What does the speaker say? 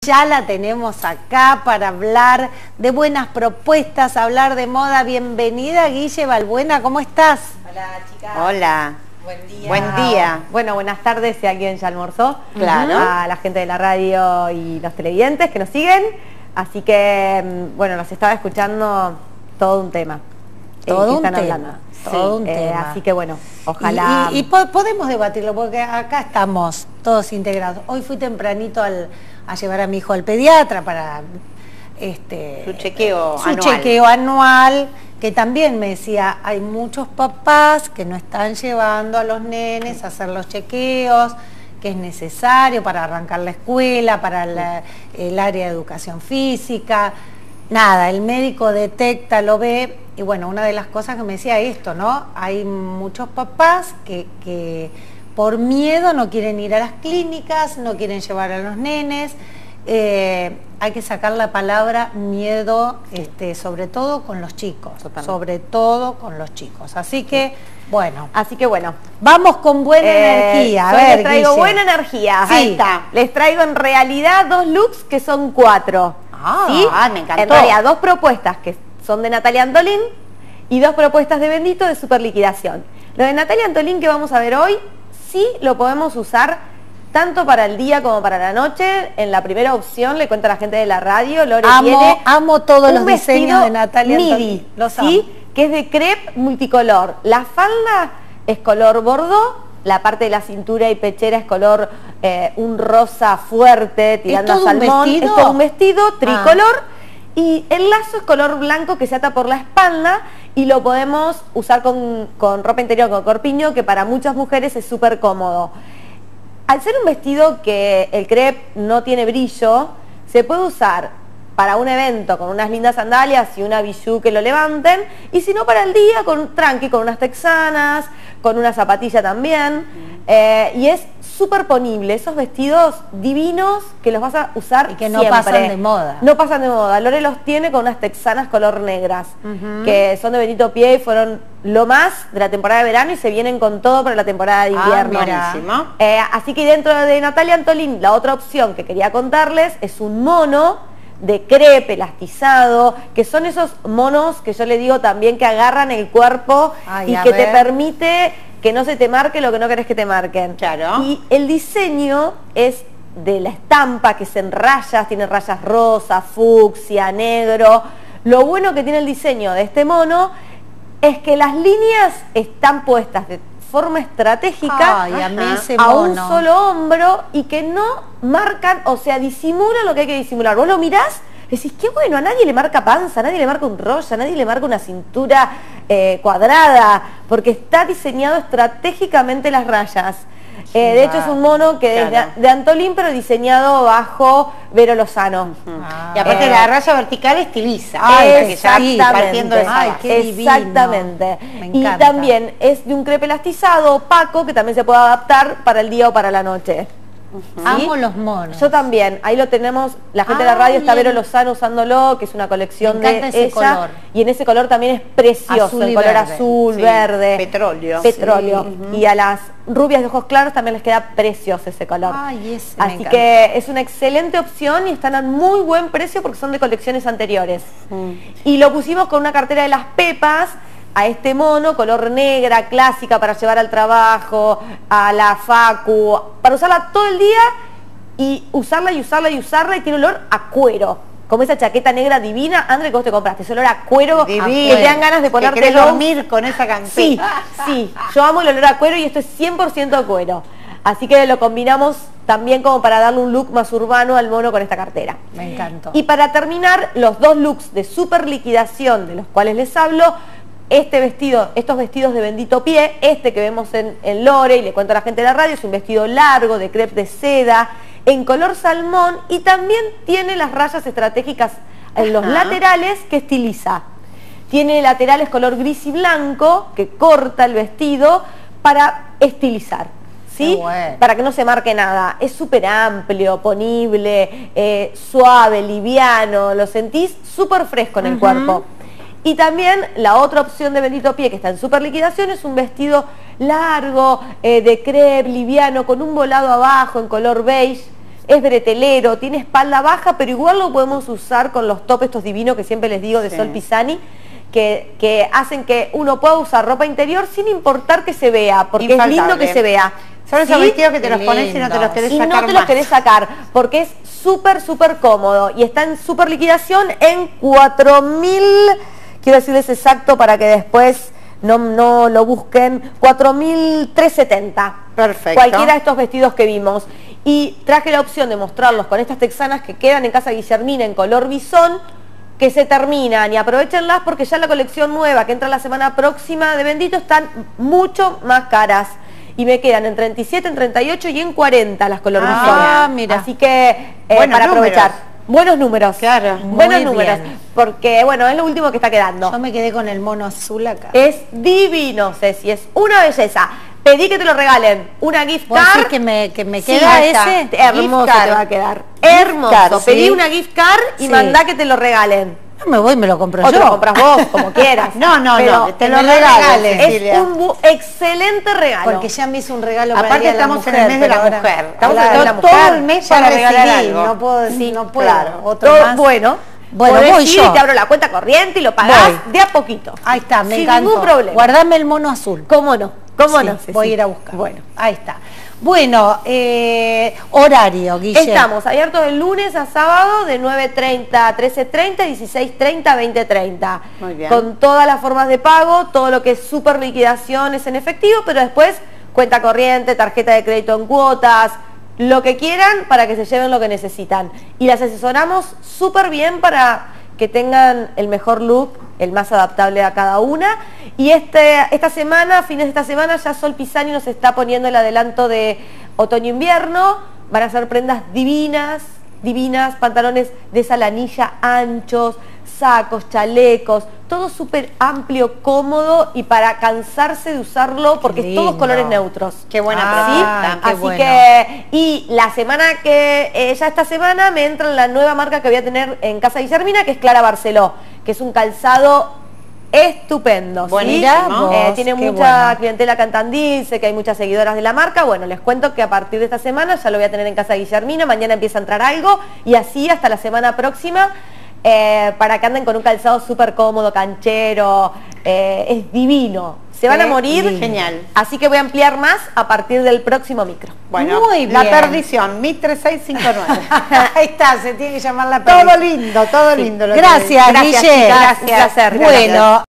Ya la tenemos acá para hablar de buenas propuestas, hablar de moda. Bienvenida, Guille Balbuena, ¿cómo estás? Hola, chicas. Hola. Buen día. Buen día. Bueno, buenas tardes si alguien ya almorzó. Claro. A la gente de la radio y los televidentes que nos siguen. Así que, bueno, nos estaba escuchando todo un tema. Todo un están tema. hablando. Todo un tema. Así que bueno, ojalá... Y podemos debatirlo porque acá estamos todos integrados. Hoy fui tempranito a llevar a mi hijo al pediatra para su chequeo anual. chequeo anual, que también me decía, hay muchos papás que no están llevando a los nenes a hacer los chequeos, que es necesario para arrancar la escuela, para el área de educación física. Nada, el médico detecta, lo ve, y bueno, una de las cosas que me decía esto, ¿no? Hay muchos papás que por miedo no quieren ir a las clínicas, no quieren llevar a los nenes. Hay que sacar la palabra miedo, sobre todo con los chicos, sobre todo con los chicos. Así que, bueno. Vamos con buena energía. A ver, les traigo Guille. buena energía. Sí. Ahí está. Les traigo en realidad dos looks que son 4. ¿sí? Me encantó. En realidad, 2 propuestas que son de Natalia Antolín y 2 propuestas de Bendito de super liquidación. Lo de Natalia Antolín que vamos a ver hoy, sí lo podemos usar tanto para el día como para la noche. En la primera opción, le cuento a la gente de la radio, Lore tiene amo todos un los diseños de Natalia midi, Antolín. Los amo. ¿sí? Que es de crepe multicolor. La falda es color bordeaux, la parte de la cintura y pechera es color un rosa fuerte tirando a todo un salmón. vestido? Es todo un vestido tricolor y el lazo es color blanco que se ata por la espalda y lo podemos usar con ropa interior, con corpiño, que para muchas mujeres es súper cómodo. Al ser un vestido que el crepe no tiene brillo, se puede usar para un evento con unas lindas sandalias y una bijou que lo levanten, y si no para el día con tranqui, con unas texanas, con una zapatilla también, y es súper ponible, esos vestidos divinos que los vas a usar y que no siempre. pasan de moda. No pasan de moda. Lore los tiene con unas texanas color negras, que son de Benito Pie y fueron lo más de la temporada de verano y se vienen con todo para la temporada de invierno. Buenísimo. Así que dentro de Natalia Antolín, la otra opción que quería contarles es un mono de crepe elastizado, que son esos monos que yo le digo también que agarran el cuerpo y que te permite que no se te marque lo que no querés que te marquen. Claro. Y el diseño es de la estampa, que es en rayas, tiene rayas rosa, fucsia, negro. Lo bueno que tiene el diseño de este mono es que las líneas están puestas de forma estratégica a un solo hombro y que no marcan, o sea, disimulan lo que hay que disimular. Vos lo mirás, decís, qué bueno, a nadie le marca panza, a nadie le marca un rollo, a nadie le marca una cintura cuadrada, porque está diseñado estratégicamente las rayas. De hecho es un mono que es de Antolín, pero diseñado bajo Vero Lozano. Y aparte la raya vertical estiliza. Exactamente. Exactamente. Y también es de un crepe elastizado, opaco, que también se puede adaptar para el día o para la noche. ¿Sí? Amo los monos. Yo también, ahí lo tenemos, la gente de la radio está Vero Lozano usándolo, que es una colección de ella, color. Y en ese color también es precioso, el color azul, verde, petróleo. Y a las rubias de ojos claros también les queda precioso ese color. Así que es una excelente opción y están a muy buen precio porque son de colecciones anteriores. Y lo pusimos con una cartera de las Pepas, a este mono, color negra, clásica para llevar al trabajo, a la facu, para usarla todo el día y usarla y usarla y usarla, y tiene olor a cuero. Como esa chaqueta negra divina, André, que vos te compraste, ese olor a cuero, que te dan ganas de ponerte dormir con esa campera. Sí, yo amo el olor a cuero y esto es 100% cuero. Así que lo combinamos también como para darle un look más urbano al mono con esta cartera. Me encantó. Y para terminar, los 2 looks de super liquidación de los cuales les hablo, estos vestidos de Bendito Pie, que vemos en Lore, y le cuento a la gente de la radio, es un vestido largo de crepe de seda, en color salmón, y también tiene las rayas estratégicas en los laterales que estiliza. Tiene laterales color gris y blanco, que corta el vestido para estilizar. ¿Sí? Bueno. Para que no se marque nada. Es súper amplio, ponible, suave, liviano, lo sentís súper fresco en el cuerpo. Y también la otra opción de Bendito Pie, que está en super liquidación, es un vestido largo, de crepe, liviano, con un volado abajo en color beige, es bretelero, tiene espalda baja, pero igual lo podemos usar con los top estos divinos que siempre les digo de Sol Pisani, que hacen que uno pueda usar ropa interior sin importar que se vea, porque es lindo que se vea. Son esos vestidos que te los pones y no te los querés sacar. Y no te los querés sacar, porque es súper, súper cómodo. Y está en super liquidación en 4.000, quiero decirles exacto para que después no lo busquen, 4.370. Perfecto. Cualquiera de estos vestidos que vimos. Y traje la opción de mostrarlos con estas texanas que quedan en Casa Guillermina en color bisón, que se terminan, y aprovechenlas porque ya la colección nueva que entra la semana próxima de Bendito están mucho más caras. Y me quedan en 37, en 38 y en 40 las color bisón. Ah, mira. Así que números. para aprovechar. Buenos números. Claro. Buenos Muy números. bien. Porque, bueno, es lo último que está quedando. Yo me quedé con el mono azul acá. Es divino, Ceci, es una belleza. Pedí que te lo regalen. Una gift ¿Vos decís card. que me Sí, queda ahí está. ese? Hermoso Gift card. te va a quedar. Gift Hermoso. card, Pedí sí. una gift card y Sí. mandá que te lo regalen. No me voy, me lo compro O yo. te lo compras vos, como quieras. No, Pero te que lo me lo regalo, regales. Cecilia. es un excelente regalo. Porque ya me hizo un regalo para el Aparte Día de la estamos en Mujer, el mes de la pero ahora- mujer. Estamos en el mes de la Todo mujer. el mes Ya para regalar recibí, algo. no puedo decir, Sí, no puedo. claro. Otro Todo más. bueno. Bueno, podés voy ir yo. y te abro la cuenta corriente y lo pagás de a poquito. Ahí está, me sin encantó. ningún problema. Guardame el mono azul. ¿Cómo no? ¿Cómo Sí, no? Ceci? voy a ir a buscar. Bueno. Ahí está. Bueno, horario, Guille. Estamos abiertos de lunes a sábado de 9:30 a 13:30, 16:30 a 20:30. Muy bien. Con todas las formas de pago, todo lo que es super liquidaciones en efectivo, pero después cuenta corriente, tarjeta de crédito en cuotas, lo que quieran para que se lleven lo que necesitan. Y las asesoramos súper bien para que tengan el mejor look, el más adaptable a cada una. Y esta semana, fines de esta semana, ya Sol Pisani nos está poniendo el adelanto de otoño-invierno. Van a ser prendas divinas, divinas, pantalones de esa lanilla anchos, sacos, chalecos, todo súper amplio, cómodo y para cansarse de usarlo porque es todos lindo. colores neutros. Qué buena Ah, propuesta. qué Así bueno. que, y la semana que, ya esta semana me entra la nueva marca que voy a tener en Casa Guillermina, que es Clara Barceló, que es un calzado estupendo. ¿sí? Buenísimo. Tiene Qué mucha bueno. clientela cantandinse, que hay muchas seguidoras de la marca. Bueno, les cuento que a partir de esta semana ya lo voy a tener en Casa Guillermina, mañana empieza a entrar algo y así hasta la semana próxima. Para que anden con un calzado súper cómodo, canchero, es divino. Se van a morir. Lindo. Genial. Así que voy a ampliar más a partir del próximo micro. Bueno, Muy la bien. perdición, MIT 3659. Ahí está, se tiene que llamar la Todo perdición. lindo, todo lindo. lo que Gracias, Gracias, Guille. chicas. Un placer. Bueno.